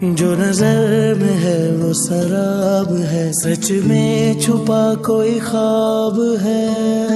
जो नजर में है वो शराब है, सच में छुपा कोई ख्वाब है।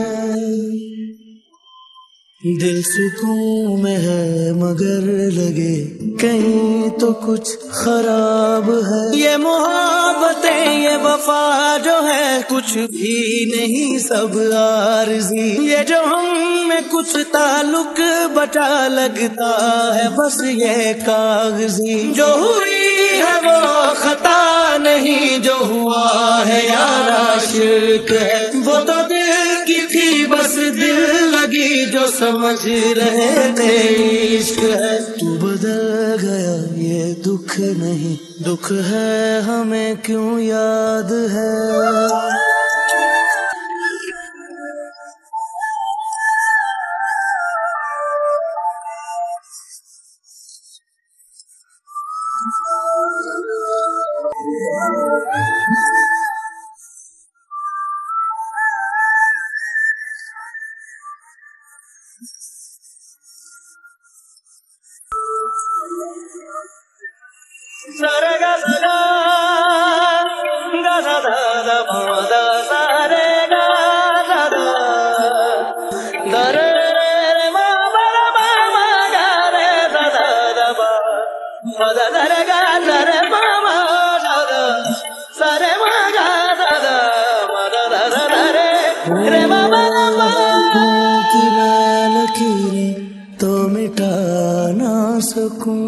दिल सुकून में है मगर लगे कहीं तो कुछ खराब है। ये मोहब्बतें ये वफा जो है कुछ भी नहीं सब आरज़ी। ये जो हम में कुछ ताल्लुक बचा लगता है बस ये कागजी। जो हुई है वो खता नहीं, जो हुआ है यार आशिक है। वो तो दिल की थी बस दिल लगी जो समझ रहे थे इश्क है। तू बदल गया ये दुख नहीं, दुख है हमें क्यों याद है। सारे गा गा गा गा गा गा गा सारे गा गा गा रे रे मा मा मा मा गा रे दा दा दा मा दा दा रे गा रे मा मा दा दा सारे मा गा दा दा मा दा दा दा रे रे मा मा मा की मैं लकीरें तो मिटा ना सकूं।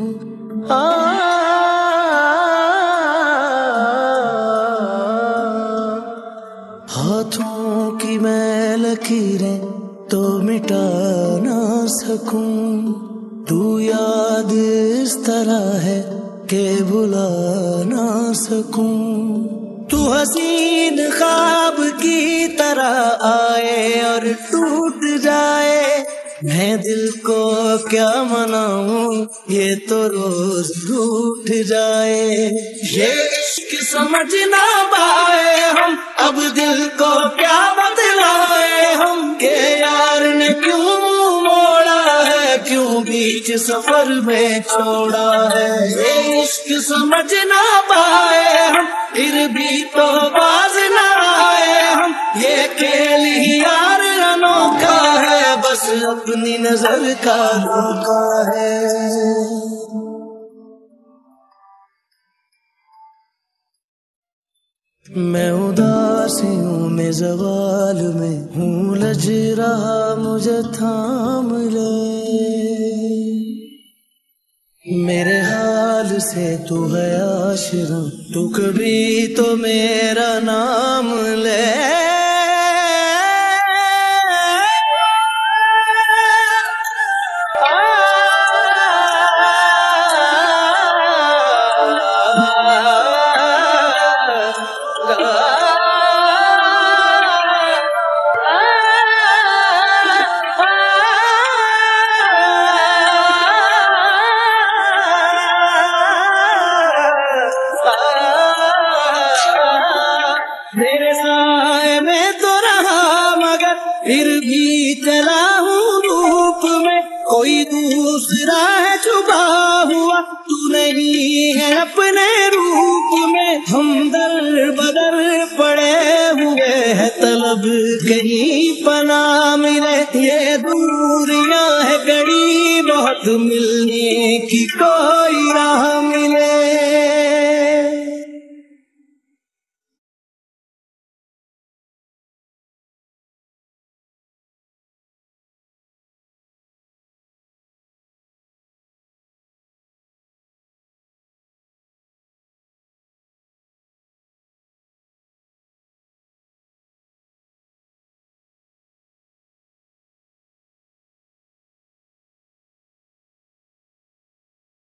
हाथों की मैं लकीरें तो मिटा ना सकूं। तू याद इस तरह है कि भुला ना सकूं। तू हसीन ख्वाब की तरह आए और टूट जाए। मैं दिल को क्या मनाऊं ये तो रोज रूठ जाए। ये इश्क समझ ना पाए हम अब दिल को क्या बतलाए हम। के यार ने क्यों मोड़ा है क्यों बीच सफर में छोड़ा है। ये इश्क समझ ना पाए हम फिर भी तो बाज ना आए हम। ये खेल ही यार अनोखा है बस अपनी नजर का धोखा है। मैं उदासियों में ज़वाल में हूँ लज रहा मुझे थाम ले। मेरे हाल से तू है आशिरा तू कभी तो मेरा नाम ले। मेरे साए में तो रहा मगर फिर भी चला हूँ धूप में। कोई दूसरा है छुपा हुआ तू नहीं है अपने रूप में। हम दर बदर पड़े हुए हैं तलब कहीं पना मिले। ये दूरियां है गड़ी बहुत मिलने की कोई राह मिले।